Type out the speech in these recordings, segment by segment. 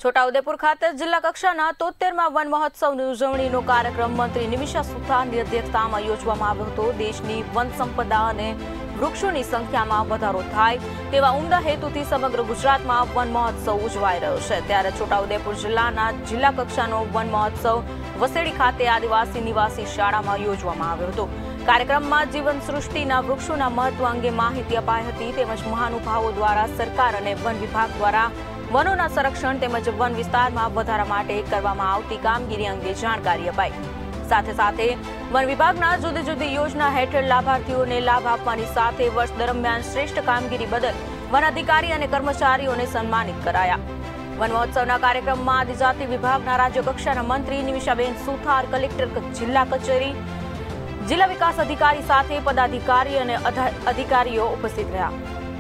છોટાઉદેપુર ખાતે જિલ્લા કક્ષાના 73મા વન મહોત્સવની ઉજવણીનો કાર્યક્રમ મંત્રી નિમિષા સુથારની અધ્યક્ષતામાં યોજવામાં આવ્યો હતો। દેશની વન સંપદા અને વૃક્ષોની સંખ્યામાં વધારો થાય તેવા ઉમદા હેતુથી સમગ્ર ગુજરાતમાં વન મહોત્સવ ઉજવાઈ રહ્યો છે। ત્યારે છોટાઉદેપુર જિલ્લાના જિલ્લા કક્ષાનો વન મહોત્સવ વસેડી ખાતે આદિવાસી નિવાસી શાળામાં યોજવામાં આવ્યો હતો। કાર્યક્રમમાં જીવન સૃષ્ટિના વૃક્ષોના મહત્વ અંગે માહિતી અપાઈ હતી તેમજ મહાનુભાવો દ્વારા સરકાર અને વન વિભાગ દ્વારા વનોના સંરક્ષણ તેમજ વન વિસ્તારમાં વધારા માટે કરવામાં આવતી કામગીરી અંગે જાણકારી અપાઈ। સાથે સાથે વન વિભાગના જુદી જુદી યોજના હેઠળ લાભાર્થીઓને લાભ આપવાની સાથે વર્ષ દરમિયાન શ્રેષ્ઠ કામગીરી બદલ વન અધિકારી અને કર્મચારીઓને સન્માનિત કરાયા। વન મહોત્સવના કાર્યક્રમમાં આદિજાતિ વિભાગના રાજ્ય કક્ષાના મંત્રી નિમિષાબેન સુથાર, કલેક્ટર જિલ્લા કચેરી, જિલ્લા વિકાસ અધિકારી સાથે પદાધિકારી અને અધિકારીઓ ઉપસ્થિત રહ્યા।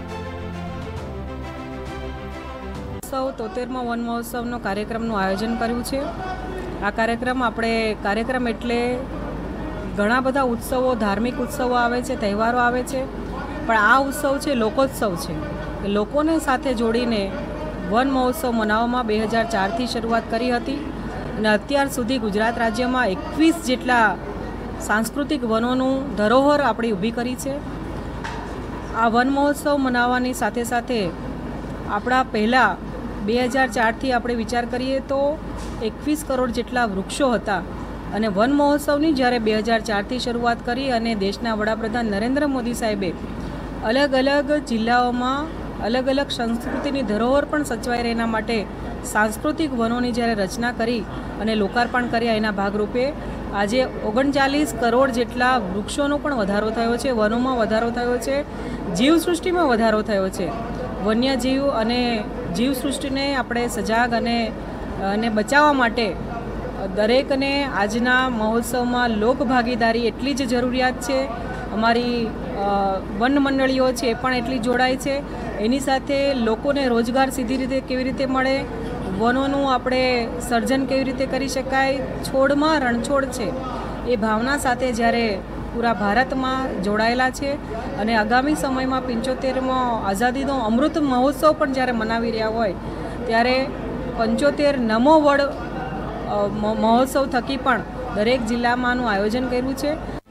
73મા વન મહોત્સવનો કાર્યક્રમનું આયોજન કર્યું છે। આ કાર્યક્રમ એટલે ઘણા બધા ઉત્સવો, ધાર્મિક ઉત્સવો આવે છે, તહેવારો આવે છે, પણ આ ઉત્સવ છે લોકોત્સવ છે। લોકોને સાથે જોડીને વન મહોત્સવ મનાવવામાં 2004થી શરૂઆત કરી હતી અને અત્યાર સુધી ગુજરાત રાજ્યમાં 21 જેટલા સાંસ્કૃતિક વનોનું ધરોહર આપણે ઊભી કરી છે। આ વન મહોત્સવ મનાવવાની સાથે સાથે આપણા પહેલાં 2004થી આપણે વિચાર કરીએ તો 21 કરોડ જેટલા વૃક્ષો હતા અને વન મહોત્સવની જ્યારે 2004થી શરૂઆત કરી અને દેશના વડાપ્રધાન નરેન્દ્ર મોદી સાહેબે અલગ અલગ જિલ્લાઓમાં અલગ અલગ સંસ્કૃતિની ધરોહર પણ સચવાઈ રહે એના માટે સાંસ્કૃતિક વનોની જ્યારે રચના કરી અને લોકાર્પણ કર્યા એના ભાગરૂપે આજે 39 કરોડ જેટલા વૃક્ષોનો પણ વધારો થયો છે, વનોમાં વધારો થયો છે, જીવસૃષ્ટિમાં વધારો થયો છે। વન્યજીવ અને જીવસૃષ્ટિને આપણે સજાગ અને બચાવવા માટે દરેકને આજના મહોત્સવમાં લોકભાગીદારી એટલી જ જરૂરિયાત છે। અમારી વન મંડળીઓ છે એ પણ એટલી જોડાય છે। એની સાથે લોકોને રોજગાર સીધી રીતે કેવી રીતે મળે, વનોનું આપણે સર્જન કેવી રીતે કરી શકાય, છોડમાં રણછોડ છે એ ભાવના સાથે જ્યારે પૂરા ભારતમાં જોડાયેલા છે અને આગામી સમયમાં 75મો આઝાદીનો અમૃત મહોત્સવ પણ જ્યારે મનાવી રહ્યા હોય ત્યારે 75 નમો વડ મહોત્સવ થકી પણ દરેક જિલ્લામાંનું આયોજન કર્યું છે।